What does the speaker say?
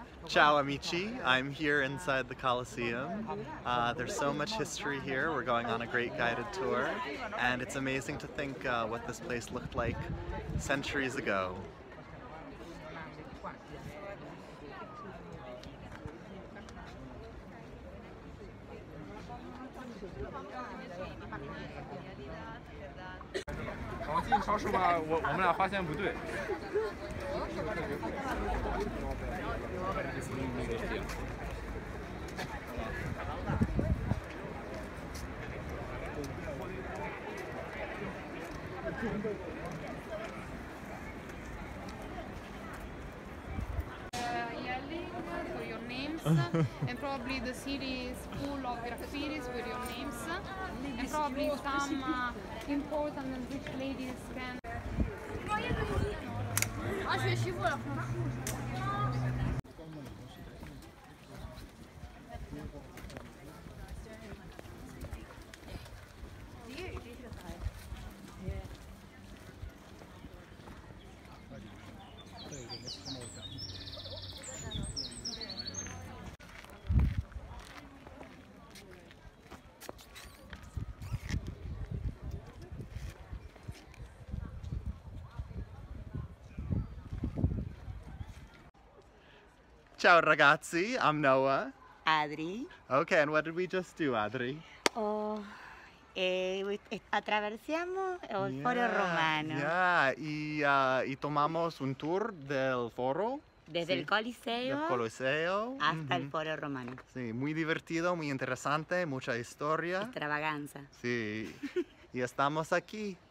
Ciao amici, I'm here inside the Colosseum. There's so much history here. We're going on a great guided tour, and it's amazing to think what this place looked like centuries ago. Yelling for your names and probably the city is full of graffitis with your names and probably some important and rich ladies can... Ah, je suis chez vous là. Ciao ragazzi, I'm Noah. Adri. Okay, and what did we just do, Adri? Attraversiamo il Foro Romano. Yeah, y tomamos un tour del foro. Desde el Coliseo, Del Coliseo hasta el Foro Romano. Sí, muy divertido, muy interesante, mucha historia. Extravaganza. Sí, y estamos aquí.